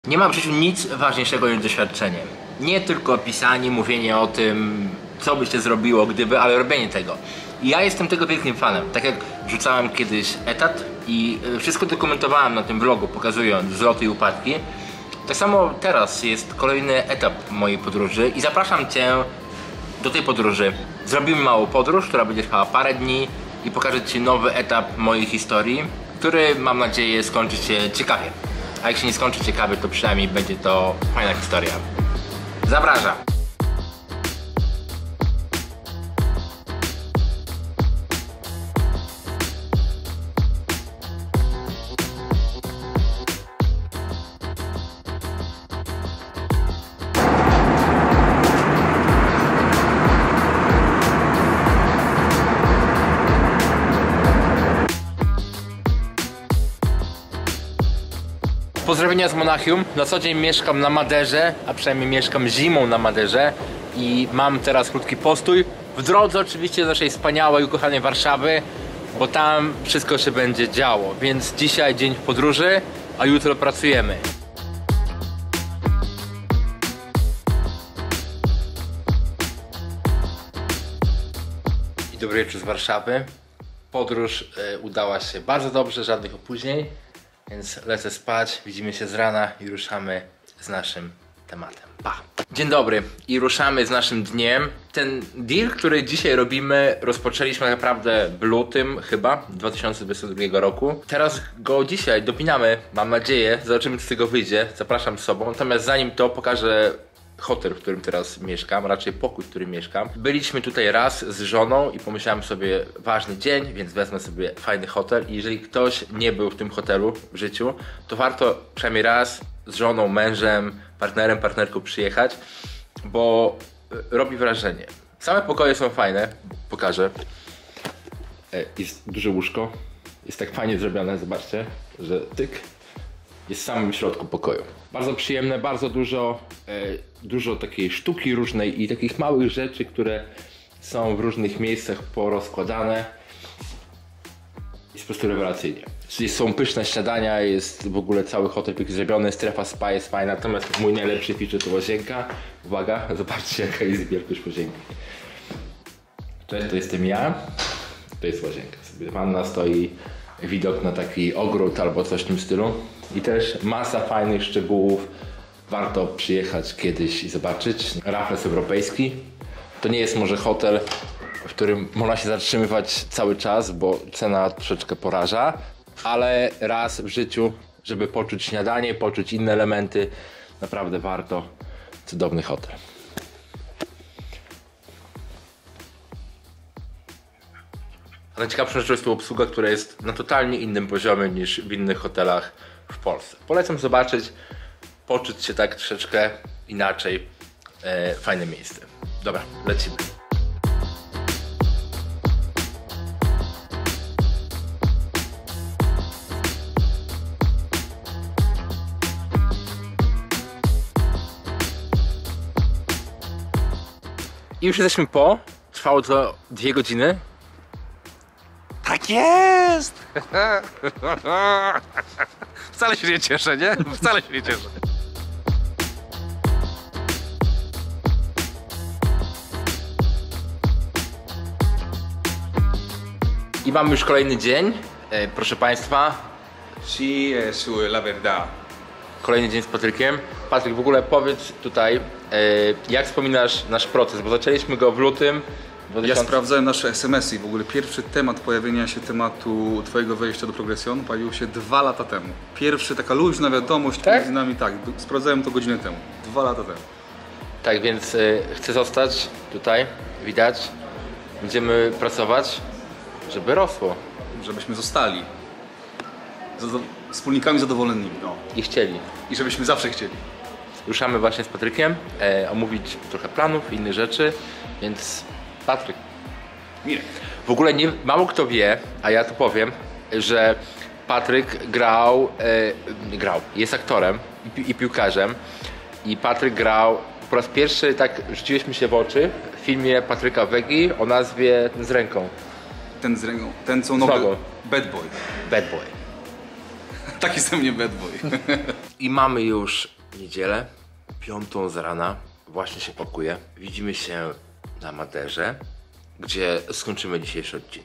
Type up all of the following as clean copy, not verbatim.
Nie ma w życiu nic ważniejszego niż doświadczenie. Nie tylko pisanie, mówienie o tym, co by się zrobiło gdyby, ale robienie tego. I ja jestem tego wielkim fanem. Tak jak wrzucałem kiedyś etat i wszystko dokumentowałem na tym vlogu, pokazując wzloty i upadki, tak samo teraz jest kolejny etap mojej podróży i zapraszam Cię do tej podróży. Zrobimy małą podróż, która będzie trwała parę dni i pokażę Ci nowy etap mojej historii, który mam nadzieję skończy się ciekawie. A jak się nie skończy ciekawie, to przynajmniej będzie to fajna historia. Zapraszam! Pozdrowienia z Monachium. Na co dzień mieszkam na Maderze, a przynajmniej mieszkam zimą na Maderze i mam teraz krótki postój. W drodze oczywiście do naszej wspaniałej, ukochanej Warszawy, bo tam wszystko się będzie działo. Więc dzisiaj dzień w podróży, a jutro pracujemy. I dobry wieczór z Warszawy. Podróż udała się bardzo dobrze, żadnych opóźnień. Więc lecę spać, widzimy się z rana i ruszamy z naszym tematem. Pa! Dzień dobry i ruszamy z naszym dniem. Ten deal, który dzisiaj robimy, rozpoczęliśmy tak naprawdę w lutym chyba 2022 roku. Teraz go dzisiaj dopinamy, mam nadzieję, zobaczymy co z tego wyjdzie, zapraszam z sobą. Natomiast zanim to pokażę hotel, w którym teraz mieszkam, raczej pokój, w którym mieszkam. Byliśmy tutaj raz z żoną i pomyślałem sobie, ważny dzień, więc wezmę sobie fajny hotel i jeżeli ktoś nie był w tym hotelu w życiu, to warto przynajmniej raz z żoną, mężem, partnerem, partnerką przyjechać, bo robi wrażenie. Same pokoje są fajne, pokażę. Jest duże łóżko, jest tak fajnie zrobione, zobaczcie, że tyk. Jest w samym środku pokoju. Bardzo przyjemne, bardzo dużo takiej sztuki różnej i takich małych rzeczy, które są w różnych miejscach porozkładane. Jest po prostu rewelacyjnie. Czyli są pyszne śniadania, jest w ogóle cały hotel pięknie zrobiony, strefa spa jest fajna, natomiast mój najlepszy feature to łazienka. Uwaga, zobaczcie jaka jest wielkość łazienki. To jestem ja, to jest łazienka. Sobie wanna stoi, widok na taki ogród albo coś w tym stylu. I też masa fajnych szczegółów. Warto przyjechać kiedyś i zobaczyć. Raffles europejski. To nie jest może hotel, w którym można się zatrzymywać cały czas, bo cena troszeczkę poraża. Ale raz w życiu, żeby poczuć śniadanie, poczuć inne elementy, naprawdę warto. Cudowny hotel. Najciekawszą rzeczą jest tu obsługa, która jest na totalnie innym poziomie niż w innych hotelach w Polsce. Polecam zobaczyć, poczuć się tak troszeczkę inaczej. Fajne miejsce. Dobra, lecimy. I już jesteśmy po. Trwało to 2 godziny. Tak jest! Wcale się nie cieszę, nie? Wcale się nie cieszę. I mamy już kolejny dzień. Proszę Państwa. Sí, eso es la verdad. Kolejny dzień z Patrykiem. Patryk, w ogóle powiedz tutaj, jak wspominasz nasz proces, bo zaczęliśmy go w lutym. Ja sprawdzałem nasze SMS-y i w ogóle pierwszy temat pojawienia się tematu twojego wejścia do Progresjon pojawił się 2 lata temu. Pierwsza taka luźna wiadomość tak? Między nami, tak, sprawdzałem to godzinę temu. 2 lata temu. Tak, więc chcę zostać tutaj, widać. Będziemy pracować, żeby rosło. Żebyśmy zostali wspólnikami zadowolonymi. No. I chcieli. I żebyśmy zawsze chcieli. Ruszamy właśnie z Patrykiem, omówić trochę planów, innych rzeczy, więc Patryk. Mirek. W ogóle mało kto wie, a ja to powiem, że Patryk jest aktorem i piłkarzem i Patryk grał po raz pierwszy, tak rzuciliśmy się w oczy w filmie Patryka Wegi o nazwie Ten z ręką. Ten z ręką, ten co nogą. Bad Boy. Bad Boy. Taki ze mnie bad boy. I mamy już niedzielę, 5 z rana. Właśnie się pakuję. Widzimy się na Maderze, gdzie skończymy dzisiejszy odcinek.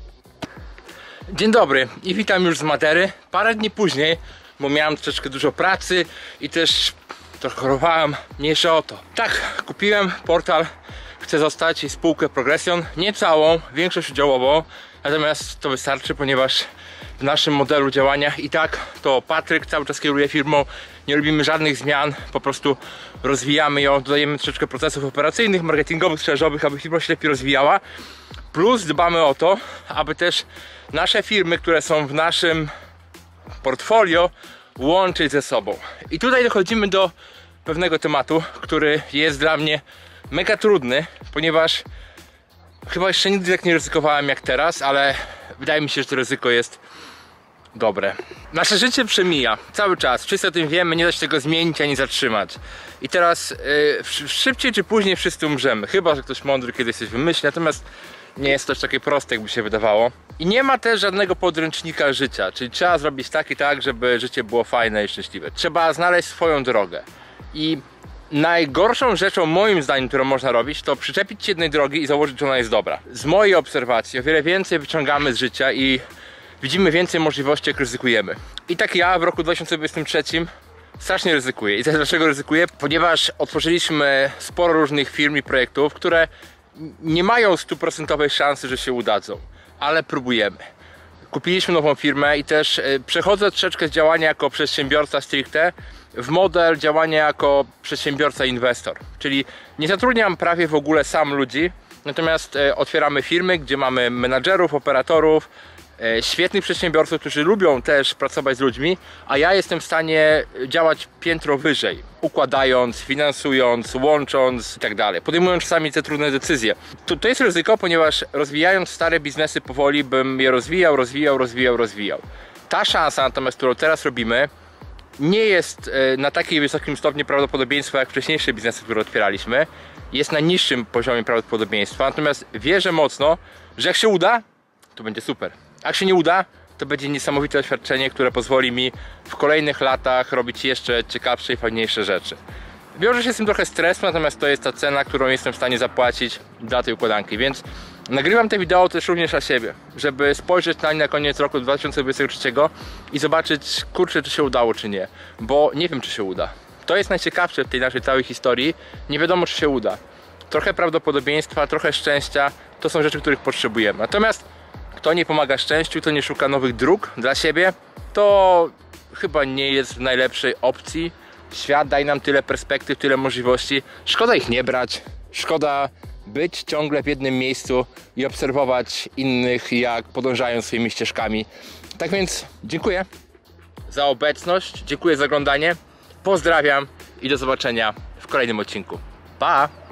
Dzień dobry i witam już z Madery. Parę dni później, bo miałem troszeczkę dużo pracy i też trochę chorowałem. Mniejsza o to. Tak, kupiłem portal Chcę Zostać i spółkę Progresjon. Nie całą, większość udziałową. Natomiast to wystarczy, ponieważ w naszym modelu działania i tak to Patryk cały czas kieruje firmą. Nie robimy żadnych zmian, po prostu rozwijamy ją, dodajemy troszeczkę procesów operacyjnych, marketingowych, sprzedażowych, aby firma się lepiej rozwijała. Plus dbamy o to, aby też nasze firmy, które są w naszym portfolio, łączyć ze sobą. I tutaj dochodzimy do pewnego tematu, który jest dla mnie mega trudny, ponieważ chyba jeszcze nigdy tak nie ryzykowałem jak teraz, ale wydaje mi się, że to ryzyko jest dobre. Nasze życie przemija cały czas, wszyscy o tym wiemy, nie da się tego zmienić ani zatrzymać. I teraz szybciej czy później wszyscy umrzemy, chyba że ktoś mądry kiedyś coś wymyśli, natomiast nie jest to też takie proste, jakby się wydawało. I nie ma też żadnego podręcznika życia, czyli trzeba zrobić tak i tak, żeby życie było fajne i szczęśliwe. Trzeba znaleźć swoją drogę. I najgorszą rzeczą moim zdaniem, którą można robić, to przyczepić się jednej drogi i założyć, że ona jest dobra. Z mojej obserwacji o wiele więcej wyciągamy z życia i widzimy więcej możliwości, jak ryzykujemy. I tak ja w roku 2023 strasznie ryzykuję. I dlaczego ryzykuję? Ponieważ otworzyliśmy sporo różnych firm i projektów, które nie mają 100% szansy, że się udadzą, ale próbujemy. Kupiliśmy nową firmę i też przechodzę troszeczkę z działania jako przedsiębiorca stricte w model działania jako przedsiębiorca-inwestor. Czyli nie zatrudniam prawie w ogóle sam ludzi, natomiast otwieramy firmy, gdzie mamy menadżerów, operatorów, świetnych przedsiębiorców, którzy lubią też pracować z ludźmi, a ja jestem w stanie działać piętro wyżej, układając, finansując, łącząc i tak dalej, podejmując czasami te trudne decyzje. To jest ryzyko, ponieważ rozwijając stare biznesy powoli bym je rozwijał. Ta szansa natomiast, którą teraz robimy, nie jest na takim wysokim stopniu prawdopodobieństwa jak wcześniejsze biznesy, które otwieraliśmy. Jest na niższym poziomie prawdopodobieństwa, natomiast wierzę mocno, że jak się uda, to będzie super. Jak się nie uda, to będzie niesamowite doświadczenie, które pozwoli mi w kolejnych latach robić jeszcze ciekawsze i fajniejsze rzeczy. Wiąże się z tym trochę stres, natomiast to jest ta cena, którą jestem w stanie zapłacić dla tej układanki, więc nagrywam te wideo też również dla siebie, żeby spojrzeć na nie na koniec roku 2023 i zobaczyć, kurczę, czy się udało, czy nie, bo nie wiem, czy się uda. To jest najciekawsze w tej naszej całej historii, nie wiadomo, czy się uda. Trochę prawdopodobieństwa, trochę szczęścia, to są rzeczy, których potrzebujemy. Natomiast kto nie pomaga szczęściu, kto nie szuka nowych dróg dla siebie, to chyba nie jest w najlepszej opcji. Świat daje nam tyle perspektyw, tyle możliwości. Szkoda ich nie brać, szkoda być ciągle w jednym miejscu i obserwować innych, jak podążają swoimi ścieżkami. Tak więc dziękuję za obecność, dziękuję za oglądanie, pozdrawiam i do zobaczenia w kolejnym odcinku. Pa!